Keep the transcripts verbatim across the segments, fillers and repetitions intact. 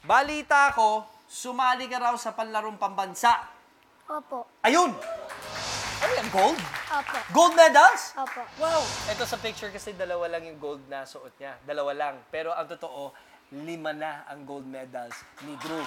balita ko, sumali ka raw sa panlarong pambansa. Opo. Ayun! Ano yan, gold? Opo. Gold medals? Opo. Wow! Ito sa picture kasi dalawa lang yung gold na suot niya. Dalawa lang. Pero ang totoo, lima na ang gold medals ni Drew.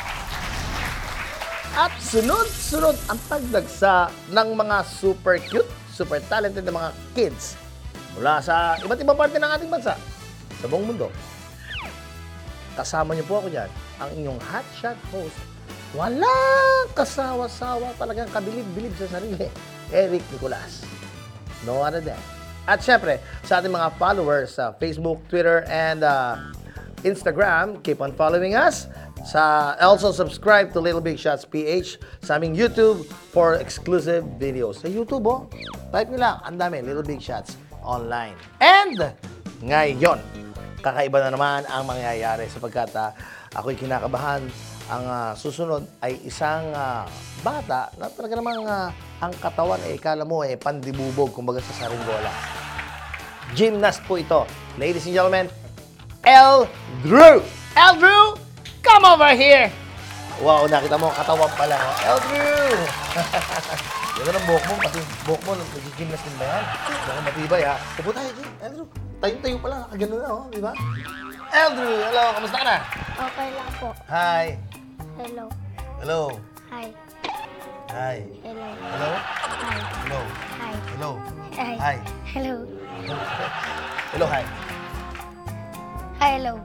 At sunod-sunod ang pagdagsa ng mga super cute, super talented na mga kids mula sa iba't ibang parte ng ating bansa sa buong mundo. Kasama niyo po ako dyan, ang inyong hotshot host. Walang kasawa-sawa, talagang kabilib-bilib sa sarili, Eric Nicolas. No other than. At syempre, sa ating mga followers sa Facebook, Twitter, and uh, Instagram, keep on following us. Sa, also subscribe to Little Big Shots P H sa aming YouTube for exclusive videos. Sa YouTube, oh, type nyo lang, ang dami, Little Big Shots online. And ngayon, kakaiba na naman ang mangyayari sapagkat uh, ako'y kinakabahan. Ang uh, susunod ay isang uh, bata na talaga namang uh, ang katawan ay eh, kala mo eh pandibubog kumbaga sa saringgola. Gymnast po ito. Ladies and gentlemen, Elle Drew. Elle Drew, come over here. Wow, nakita mo katawan pala. Oh. Elle Drew. Yan ang buhok mo, pati buhok mo, nag-gymnast din ba yan? Baka matibay ha. Pupo tayo, Elle Drew. Tayo-tayo pala, nakagano na, oh, di ba? Elle Drew, hello, kamusta ka na? Okay lang po. Hi. Hello. Hello. Hi. Hi. Hello. Hello. Hi. Hello. Hi. Hello. Hi. Hi. Hello. Hello, hi. Hi, hello.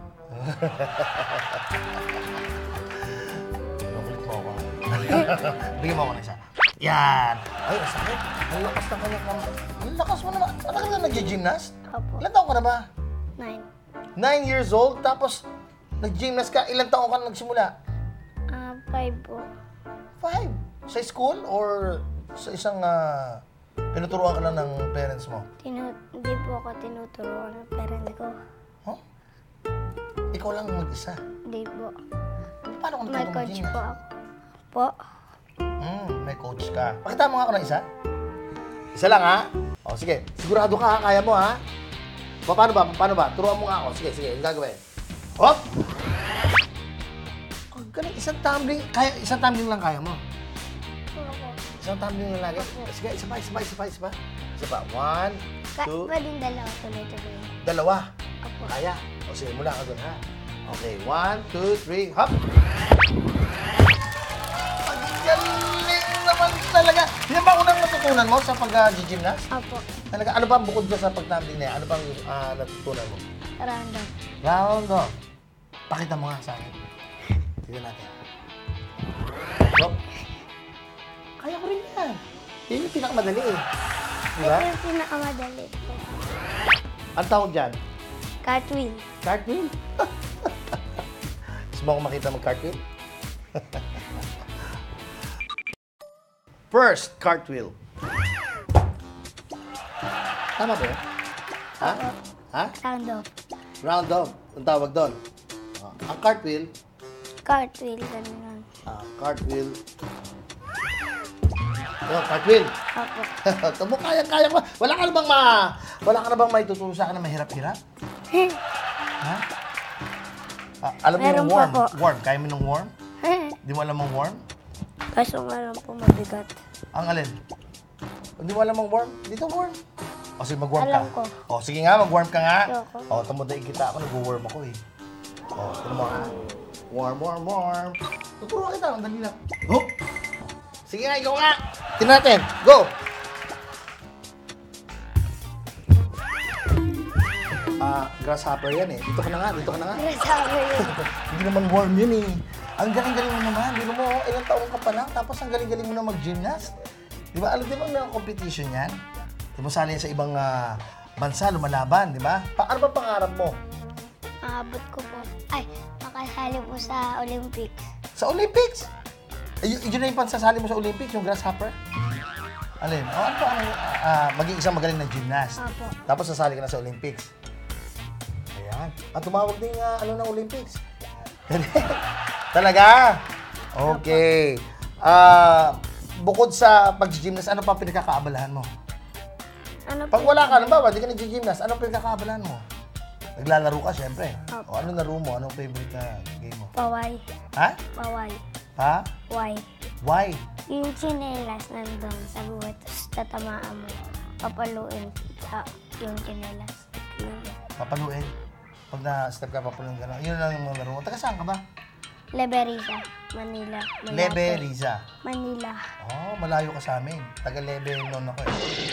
Nakulit mo ako. Bigyan mo ako ng isa. Yan. Ay, ang sakit. Ang lakas na kanya ka. Ang lakas mo naman. Ano ka na nag-gymnast? Opo. Ilan taon ka na ba? Nine. Nine years old, tapos nag-gymnast ka. Ilan taon ka na nagsimula? Ah, five po. Five. Sa school or sa isang uh, pinuturuan ka lang ng parents mo? Tinu hindi po ako tinuturuan ng parents ko. Huh? Ikaw lang mag-isa? Hindi po. Paano kung May natuto coach mag-gymnast? po ako. Po. Hmm, may coach ka. Pakita mo nga ako ng isa. Isa lang, ha? O, sige. Sigurado ka, ha? Kaya mo, ha? Pa, paano ba? Paano ba? Turuan mo nga ako. Sige, sige. Yung gagawin. Hop! Ang galing. Isang tumbling. Kaya, isang tumbling lang kaya mo. Opo. Isang tumbling lang lagi. Sige, isa pa, isa pa, isa pa, isa pa. Isa pa. One, Ka two, pwedeng dalawa tuloy-tuloy. dalawa. Opo. Kaya. O, sige. Mula ka dun, ha? Okay. One, two, three. Hop! Ang galing naman talaga. Yan ba unang natutunan mo sa pag-gymnast? Opo. Talaga, ano ba bukod ka sa pagtumbling na yan? Ano bang uh, natutunan mo? Random. Round off. Pakita mo nga sa akin. Tignan natin. Hop. Kaya ko rin yan. Yan yung pinakamadali eh. Diba? Ito yung pinakamadali po. Ang tawag dyan? Cartwheel. Cartwheel? Gusto mo akong makita mag-cartwheel? First, cartwheel. Tama ba yun? Ha? Opo. Ha? Round off. Round off. Ang tawag doon. Ah, ang cartwheel, Cartwheel, ganun. ah, cartwheel. Yo, cartwheel. Opo. Tamo kaya kaya mo. Wala ka na bang ma Wala ka na bang may tuturo sa akin na mahirap-hirap? Ha? Ah, alam mo Meron yung pa worm? po. Worm. Kaya mo ng worm? Di mo alam ang worm? Kaso nga lang po mabigat. Ang alin? Hindi mo alam ang worm? Dito worm. O sige, mag-worm ka. Alam ko. O sige nga, mag-worm ka nga. Ayoko. O, tamudain kita ako, nag-worm ako eh. O, tignan mo ha. Worm, worm, worm. Tuturuan kita, ang dali lang. Oh! Sige nga, ikaw nga. Tignan natin. Go! Ah, grasshopper yan eh. Dito ka na nga, dito ka na nga. Sabi yun. Hindi naman worm yun eh. Ang galing-galing mo naman. Di mo, ilang taong ka pa lang, tapos ang galing-galing mo na mag-gymnast. Di ba? Alam, di ba may competition yan? Di mo sali sa ibang uh, bansa, lumalaban, di ba? Pa ano ba pangarap mo? Maabot ko po. Ay, makasali po sa Olympics. Sa Olympics? Ay, y- yun na yung pansasali mo sa Olympics, yung grasshopper? Alin? O ano ba? Ano, uh, maging isang magaling na gymnast. Opo. Tapos sasali ka na sa Olympics. Ayan. At tumawag din uh, ano ng Olympics. Talaga? Okay. Ah, bukod sa pag-gymnast, ano pa pinagkakaabalahan mo? Ano Pag po? wala ka, halimbawa, hindi ka nag-gymnast, ano pinagkakaabalahan mo? Naglalaro ka, syempre. Opo. O, anong laro mo? Anong favorite na game mo? Paway. Ha? Paway. Pa? Why? Why? Yung chinelas nandun sa buhay, tapos tatamaan mo. Papaluin sa yung chinelas. Yun. Papaluin. Pag na-step ka, papaluin ka na. Yun lang yung mga laro mo. Taga saan ka ba? Leberisa, Manila. Malapit. Lebe, Riza. Manila. Oh, malayo ka sa amin. Taga Lebe noon ako eh.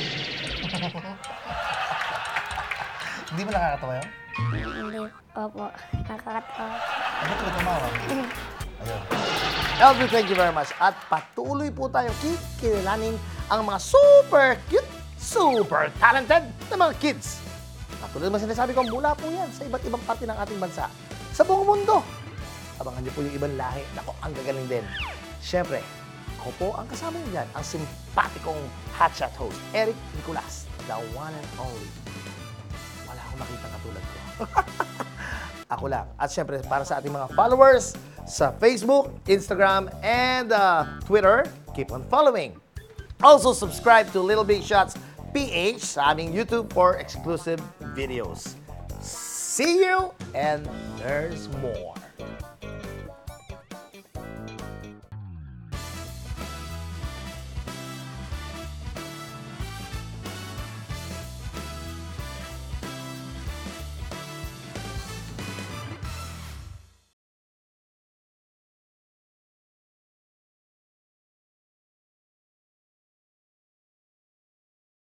Hindi mo nakakatawa yun? Hindi. Opo. Nakakatawa. Ano ko tumawa? Ayun. L B, thank you very much. At patuloy po tayong kikililanin ang mga super cute, super talented na mga kids. Patuloy naman sinasabi ko, mula po yan sa iba't ibang parte ng ating bansa. Sa buong mundo. Abangan niyo po yung ibang lahi. Nako, ang gagaling din. Siyempre, ako po ang kasama niyo dyan, ang simpatikong hotshot host, Eric Nicolas, the one and only. Wala akong nakita katulad ko. Ako lang. At siyempre, para sa ating mga followers sa Facebook, Instagram, and uh, Twitter, keep on following. Also, subscribe to Little Big Shots P H sa aming YouTube for exclusive videos. See you, and there's more.